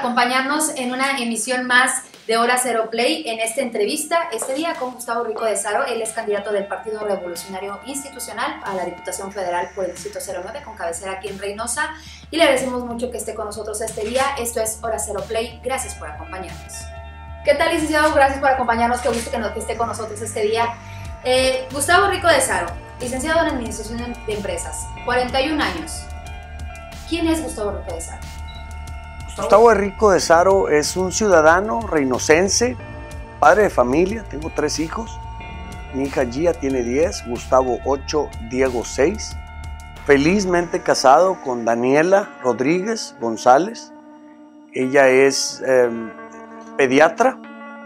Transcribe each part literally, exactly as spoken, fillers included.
acompañarnos en una emisión más de Hora Cero Play. En esta entrevista, este día con Gustavo Rico de Saro. Él es candidato del Partido Revolucionario Institucional a la Diputación Federal por el Distrito cero nueve, con cabecera aquí en Reynosa. Y le agradecemos mucho que esté con nosotros este día. Esto es Hora Cero Play. Gracias por acompañarnos. ¿Qué tal, licenciado? Gracias por acompañarnos. Qué gusto que, nos, que esté con nosotros este día. Eh, Gustavo Rico de Saro, licenciado en Administración de Empresas, cuarenta y un años. ¿Quién es Gustavo Rico de Saro? Gustavo Rico de Saro es un ciudadano reinocense, padre de familia, tengo tres hijos. Mi hija Gia tiene diez, Gustavo ocho, Diego seis. Felizmente casado con Daniela Rodríguez González. Ella es eh, pediatra.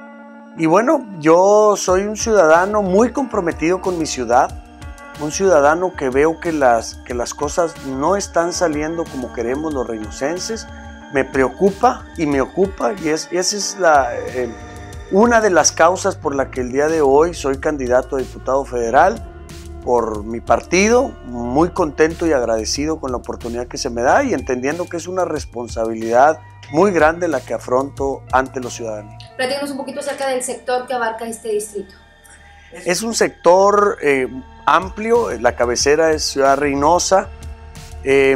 Y bueno, yo soy un ciudadano muy comprometido con mi ciudad. Un ciudadano que veo que las, que las cosas no están saliendo como queremos los reinocenses. Me preocupa y me ocupa, y es, esa es la, eh, una de las causas por la que el día de hoy soy candidato a diputado federal por mi partido, muy contento y agradecido con la oportunidad que se me da y entendiendo que es una responsabilidad muy grande la que afronto ante los ciudadanos. Platícanos un poquito acerca del sector que abarca este distrito. Es un sector eh, amplio, la cabecera es Ciudad Reynosa. Eh,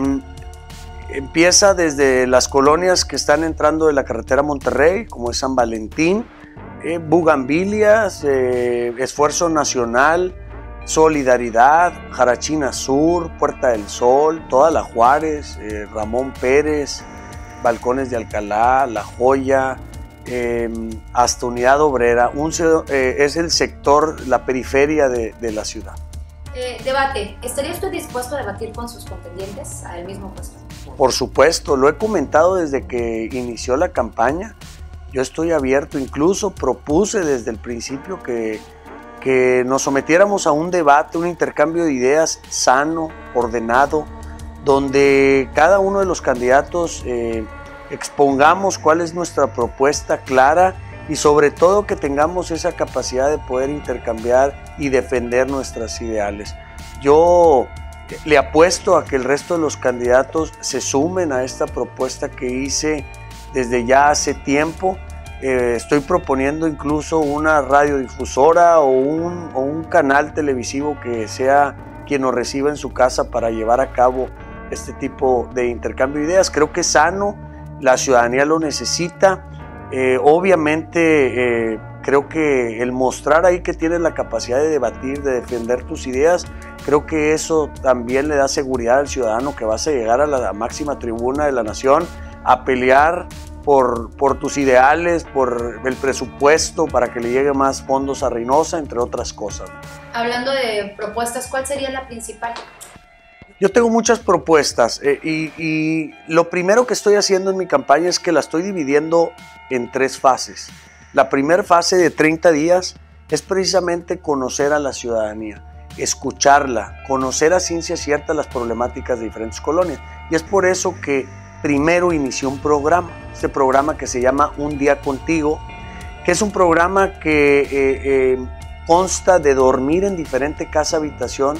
Empieza desde las colonias que están entrando de la carretera Monterrey, como es San Valentín, eh, Bugambilias, eh, Esfuerzo Nacional, Solidaridad, Jarachina Sur, Puerta del Sol, toda la Juárez, eh, Ramón Pérez, Balcones de Alcalá, La Joya, eh, hasta Unidad Obrera. Un, eh, es el sector, la periferia de, de la ciudad. Eh, debate. ¿Estaría usted dispuesto a debatir con sus contendientes al mismo puesto? Por supuesto, lo he comentado desde que inició la campaña. Yo estoy abierto, incluso propuse desde el principio que, que nos sometiéramos a un debate, un intercambio de ideas sano, ordenado, donde cada uno de los candidatos eh, expongamos cuál es nuestra propuesta clara y sobre todo que tengamos esa capacidad de poder intercambiar y defender nuestros ideales. Yo le apuesto a que el resto de los candidatos se sumen a esta propuesta que hice desde ya hace tiempo. Eh, estoy proponiendo incluso una radiodifusora o un, o un canal televisivo que sea quien nos reciba en su casa para llevar a cabo este tipo de intercambio de ideas. Creo que es sano, la ciudadanía lo necesita. Eh, obviamente eh, creo que el mostrar ahí que tienes la capacidad de debatir, de defender tus ideas, creo que eso también le da seguridad al ciudadano que vas a llegar a la máxima tribuna de la nación a pelear por, por tus ideales, por el presupuesto para que le llegue más fondos a Reynosa, entre otras cosas. Hablando de propuestas, ¿cuál sería la principal? Yo tengo muchas propuestas eh, y, y lo primero que estoy haciendo en mi campaña es que la estoy dividiendo en tres fases. La primera fase de treinta días es precisamente conocer a la ciudadanía, escucharla, conocer a ciencia cierta las problemáticas de diferentes colonias. Y es por eso que primero inicié un programa, este programa que se llama Un Día Contigo, que es un programa que eh, eh, consta de dormir en diferente casa habitación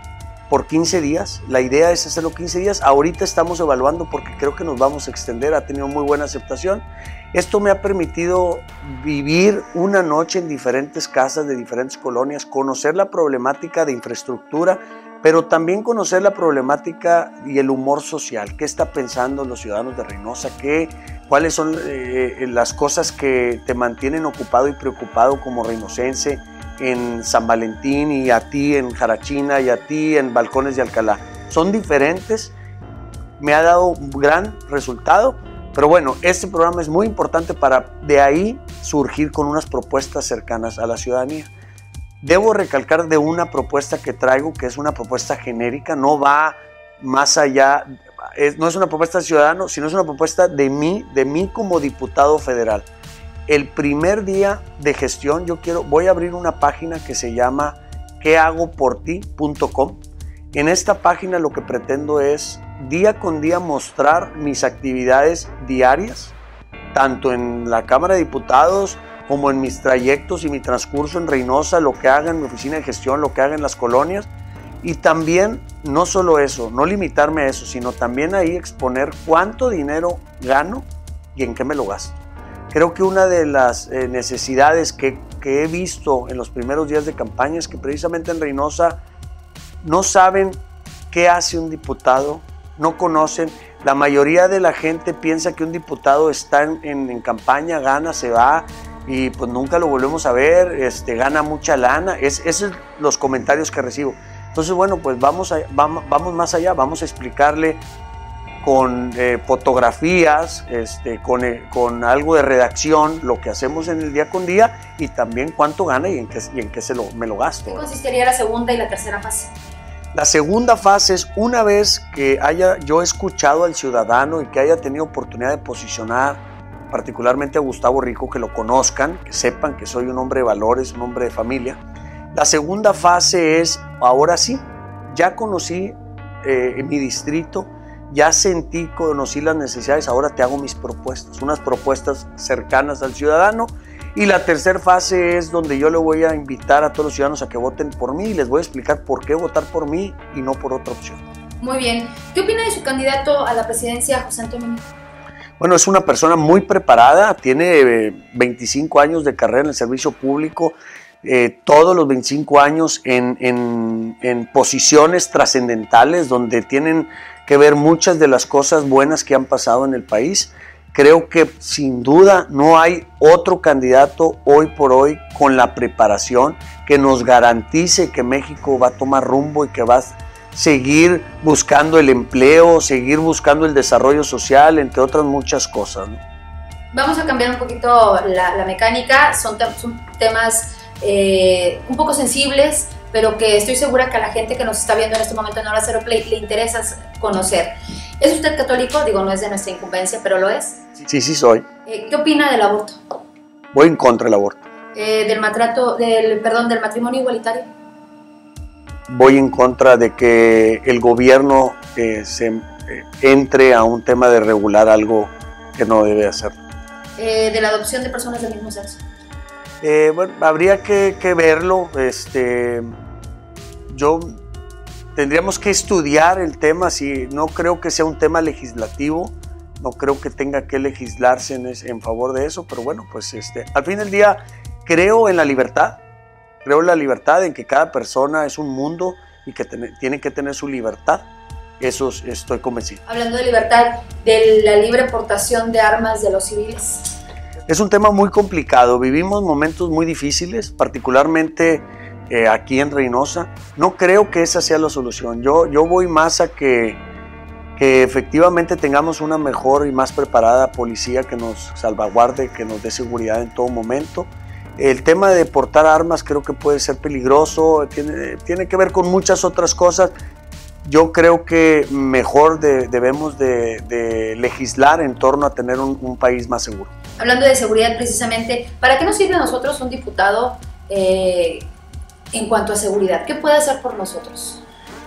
por quince días. La idea es hacerlo quince días. Ahorita estamos evaluando porque creo que nos vamos a extender, ha tenido muy buena aceptación. Esto me ha permitido vivir una noche en diferentes casas de diferentes colonias, conocer la problemática de infraestructura, pero también conocer la problemática y el humor social. ¿Qué está pensando los ciudadanos de Reynosa? ¿Qué, ¿Cuáles son eh, las cosas que te mantienen ocupado y preocupado como reinocense en San Valentín, y a ti en Jarachina, y a ti en Balcones de Alcalá? Son diferentes, me ha dado un gran resultado, pero bueno, este programa es muy importante para de ahí surgir con unas propuestas cercanas a la ciudadanía. Debo recalcar de una propuesta que traigo, que es una propuesta genérica, no va más allá, es, no es una propuesta de ciudadano, sino es una propuesta de mí, de mí como diputado federal. El primer día de gestión yo quiero, voy a abrir una página que se llama que hago por ti punto com. En esta página lo que pretendo es día con día mostrar mis actividades diarias, tanto en la Cámara de Diputados como en mis trayectos y mi transcurso en Reynosa, lo que haga en mi oficina de gestión, lo que haga en las colonias. Y también, no solo eso, no limitarme a eso, sino también ahí exponer cuánto dinero gano y en qué me lo gasto. Creo que una de las eh, necesidades que, que he visto en los primeros días de campaña es que precisamente en Reynosa no saben qué hace un diputado, no conocen. La mayoría de la gente piensa que un diputado está en, en, en campaña, gana, se va y pues nunca lo volvemos a ver, este, gana mucha lana. Es, esos son los comentarios que recibo. Entonces, bueno, pues vamos, a, vamos, vamos más allá, vamos a explicarle con eh, fotografías, este, con, eh, con algo de redacción, lo que hacemos en el día con día y también cuánto gana y en qué, y en qué se lo, me lo gasto. ¿Qué consistiría la segunda y la tercera fase? La segunda fase es una vez que haya yo escuchado al ciudadano y que haya tenido oportunidad de posicionar particularmente a Gustavo Rico, que lo conozcan, que sepan que soy un hombre de valores, un hombre de familia. La segunda fase es, ahora sí, ya conocí eh, mi distrito, ya sentí, conocí las necesidades, ahora te hago mis propuestas, unas propuestas cercanas al ciudadano. Y la tercera fase es donde yo le voy a invitar a todos los ciudadanos a que voten por mí y les voy a explicar por qué votar por mí y no por otra opción. Muy bien. ¿Qué opina de su candidato a la presidencia, José Antonio? Bueno, es una persona muy preparada, tiene veinticinco años de carrera en el servicio público, eh, todos los veinticinco años en, en, en posiciones trascendentales donde tienen que ver muchas de las cosas buenas que han pasado en el país. Creo que sin duda no hay otro candidato hoy por hoy con la preparación que nos garantice que México va a tomar rumbo y que va a seguir buscando el empleo, seguir buscando el desarrollo social, entre otras muchas cosas, ¿no? Vamos a cambiar un poquito la, la mecánica, son, te son temas eh, un poco sensibles, pero que estoy segura que a la gente que nos está viendo en este momento en Hora Cero Play le interesa conocer. ¿Es usted católico? Digo, no es de nuestra incumbencia, pero lo es. Sí, sí soy. Eh, ¿Qué opina del aborto? Voy en contra del aborto. Eh, del maltrato, del, perdón, del matrimonio igualitario. Voy en contra de que el gobierno eh, se eh, entre a un tema de regular algo que no debe hacer. Eh, de la adopción de personas del mismo sexo. Eh, bueno, habría que, que verlo. Este, yo tendríamos que estudiar el tema. Si no creo que sea un tema legislativo, no creo que tenga que legislarse en, es, en favor de eso. Pero bueno, pues este, al fin del día creo en la libertad. Creo en la libertad, en que cada persona es un mundo y que ten, tiene que tener su libertad. Eso estoy convencido. Hablando de libertad, de la libre portación de armas de los civiles. Es un tema muy complicado. Vivimos momentos muy difíciles, particularmente eh, aquí en Reynosa. No creo que esa sea la solución. Yo, yo voy más a que, que efectivamente tengamos una mejor y más preparada policía que nos salvaguarde, que nos dé seguridad en todo momento. El tema de portar armas creo que puede ser peligroso, tiene, tiene que ver con muchas otras cosas. Yo creo que mejor de, debemos de, de legislar en torno a tener un, un país más seguro. Hablando de seguridad precisamente, ¿para qué nos sirve a nosotros un diputado eh, en cuanto a seguridad? ¿Qué puede hacer por nosotros?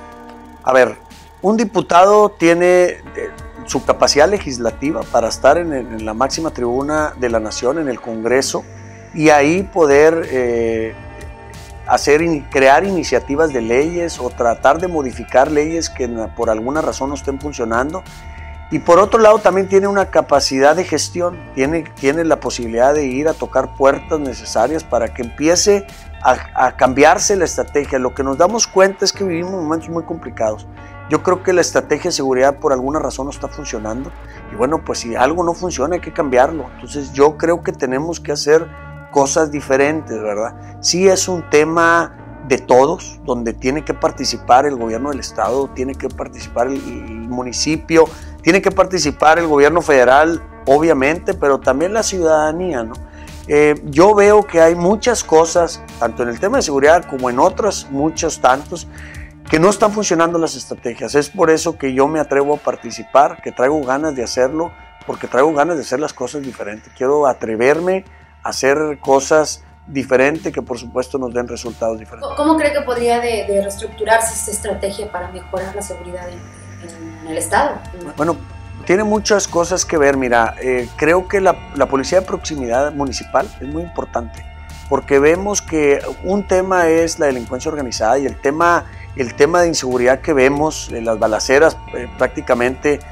A ver, un diputado tiene su capacidad legislativa para estar en, en la máxima tribuna de la nación, en el Congreso, y ahí poder eh, hacer, crear iniciativas de leyes o tratar de modificar leyes que por alguna razón no estén funcionando. Y por otro lado también tiene una capacidad de gestión, tiene, tiene la posibilidad de ir a tocar puertas necesarias para que empiece a, a cambiarse la estrategia. Lo que nos damos cuenta es que vivimos momentos muy complicados. Yo creo que la estrategia de seguridad por alguna razón no está funcionando. Y bueno, pues si algo no funciona hay que cambiarlo. Entonces yo creo que tenemos que hacer cosas diferentes, ¿verdad? Sí es un tema de todos, donde tiene que participar el gobierno del estado, tiene que participar el, el municipio, tiene que participar el gobierno federal, obviamente, pero también la ciudadanía, ¿no? Eh, yo veo que hay muchas cosas, tanto en el tema de seguridad como en otros, muchos tantos, que no están funcionando las estrategias. Es por eso que yo me atrevo a participar, que traigo ganas de hacerlo, porque traigo ganas de hacer las cosas diferentes. Quiero atreverme hacer cosas diferentes que por supuesto nos den resultados diferentes. ¿Cómo cree que podría de, de reestructurarse esta estrategia para mejorar la seguridad en, en el estado? Bueno, tiene muchas cosas que ver. Mira, eh, creo que la, la policía de proximidad municipal es muy importante porque vemos que un tema es la delincuencia organizada y el tema, el tema de inseguridad que vemos, en las balaceras eh, prácticamente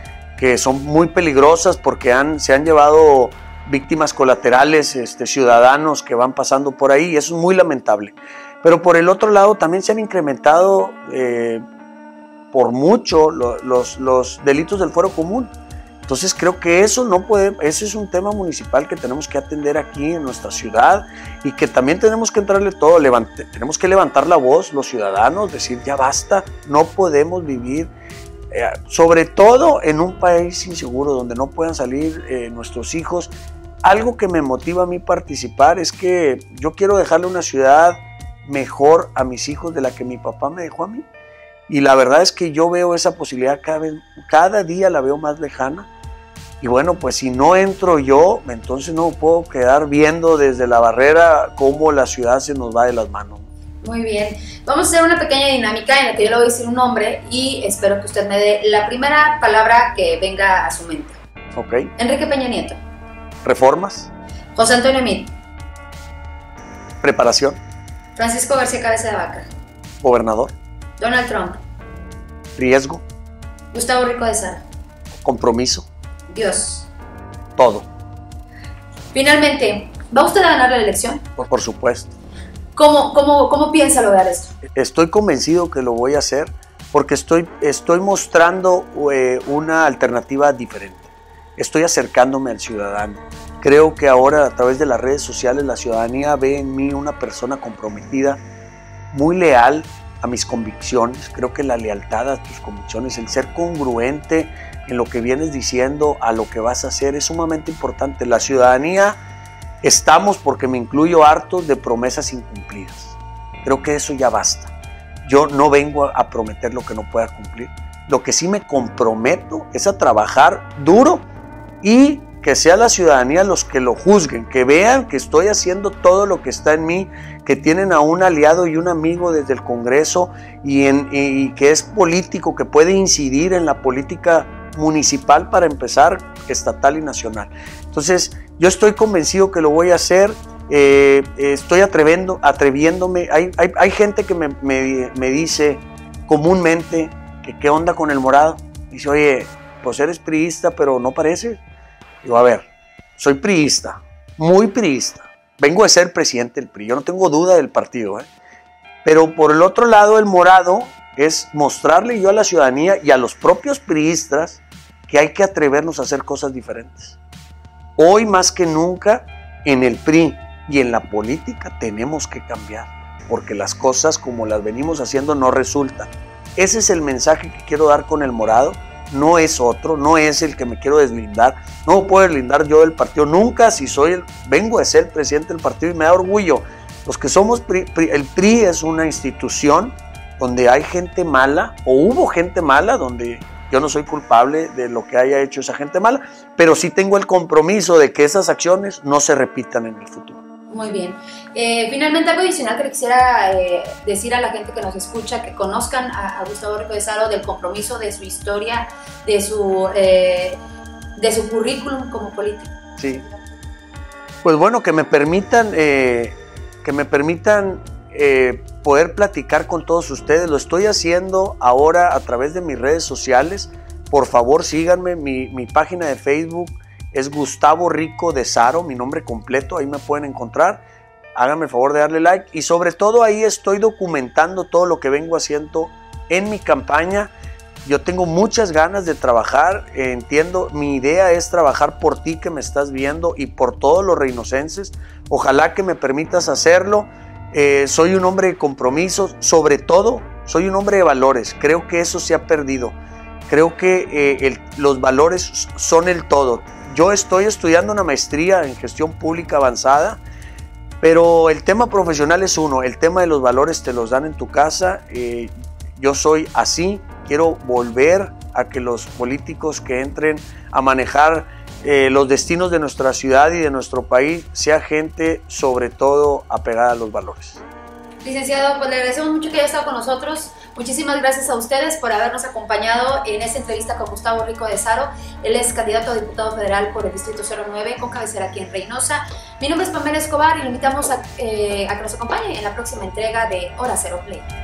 que son muy peligrosas porque han, se han llevado víctimas colaterales, este, ciudadanos que van pasando por ahí, y eso es muy lamentable. Pero por el otro lado también se han incrementado eh, por mucho los, los, los delitos del fuero común. Entonces creo que eso no puede, ese es un tema municipal que tenemos que atender aquí en nuestra ciudad y que también tenemos que entrarle todo, levante, tenemos que levantar la voz los ciudadanos, decir ya basta, no podemos vivir, eh, sobre todo en un país inseguro donde no puedan salir eh, nuestros hijos. Algo que me motiva a mí participar es que yo quiero dejarle una ciudad mejor a mis hijos de la que mi papá me dejó a mí. Y la verdad es que yo veo esa posibilidad cada vez, cada día la veo más lejana. Y bueno, pues si no entro yo, entonces no puedo quedar viendo desde la barrera cómo la ciudad se nos va de las manos. Muy bien. Vamos a hacer una pequeña dinámica en la que yo le voy a decir un nombre y espero que usted me dé la primera palabra que venga a su mente. Ok. Enrique Peña Nieto. Reformas. José Antonio Meade. Preparación. Francisco García Cabeza de Vaca. Gobernador. Donald Trump. Riesgo. Gustavo Rico de Saro. Compromiso. Dios. Todo. Finalmente, ¿va usted a ganar la elección? Por, por supuesto. ¿Cómo, cómo, cómo piensa lograr esto? Estoy convencido que lo voy a hacer porque estoy, estoy mostrando eh, una alternativa diferente. Estoy acercándome al ciudadano. Creo que ahora a través de las redes sociales la ciudadanía ve en mí una persona comprometida, muy leal a mis convicciones. Creo que la lealtad a tus convicciones, el ser congruente en lo que vienes diciendo a lo que vas a hacer es sumamente importante. La ciudadanía estamos, porque me incluyo, hartos de promesas incumplidas. Creo que eso ya basta. Yo no vengo a prometer lo que no pueda cumplir. Lo que sí me comprometo es a trabajar duro y que sea la ciudadanía los que lo juzguen, que vean que estoy haciendo todo lo que está en mí, que tienen a un aliado y un amigo desde el Congreso y, en, y que es político, que puede incidir en la política municipal para empezar, estatal y nacional. Entonces yo estoy convencido que lo voy a hacer, eh, estoy atreviendo, atreviéndome, hay, hay, hay gente que me, me, me dice comúnmente que qué onda con el morado, dice, oye, pues eres priista pero no pareces. Digo, a ver, soy priista, muy priista, vengo de ser presidente del P R I, yo no tengo duda del partido, ¿eh? Pero por el otro lado el morado es mostrarle yo a la ciudadanía y a los propios priistas que hay que atrevernos a hacer cosas diferentes. Hoy más que nunca en el P R I y en la política tenemos que cambiar, porque las cosas como las venimos haciendo no resultan. Ese es el mensaje que quiero dar con el morado. No es otro, no es el que me quiero deslindar, no me puedo deslindar yo del partido nunca. Si soy el, vengo de ser el presidente del partido y me da orgullo. Los que somos P R I, P R I, el P R I es una institución donde hay gente mala, o hubo gente mala, donde yo no soy culpable de lo que haya hecho esa gente mala, pero sí tengo el compromiso de que esas acciones no se repitan en el futuro. Muy bien. Eh, finalmente, algo adicional que le quisiera eh, decir a la gente que nos escucha, que conozcan a, a Gustavo Rico de Saro, del compromiso, de su historia, de su, eh, de su currículum como político. Sí. Pues bueno, que me permitan, eh, que me permitan eh, poder platicar con todos ustedes. Lo estoy haciendo ahora a través de mis redes sociales. Por favor, síganme. Mi, mi página de Facebook es Gustavo Rico de Saro, mi nombre completo, ahí me pueden encontrar. Háganme el favor de darle like y sobre todo ahí estoy documentando todo lo que vengo haciendo en mi campaña. Yo tengo muchas ganas de trabajar, eh, entiendo, mi idea es trabajar por ti que me estás viendo y por todos los reinocenses. Ojalá que me permitas hacerlo. Eh, soy un hombre de compromisos, sobre todo soy un hombre de valores. Creo que eso se ha perdido. Creo que eh, el, los valores son el todo. Yo estoy estudiando una maestría en gestión pública avanzada, pero el tema profesional es uno, el tema de los valores te los dan en tu casa. Eh, yo soy así, quiero volver a que los políticos que entren a manejar eh, los destinos de nuestra ciudad y de nuestro país sea gente sobre todo apegada a los valores. Licenciado, pues le agradecemos mucho que haya estado con nosotros. Muchísimas gracias a ustedes por habernos acompañado en esta entrevista con Gustavo Rico de Saro. Él es candidato a diputado federal por el Distrito cero nueve con cabecera aquí en Reynosa. Mi nombre es Pamela Escobar y lo invitamos a, eh, a que nos acompañe en la próxima entrega de Hora Cero Play.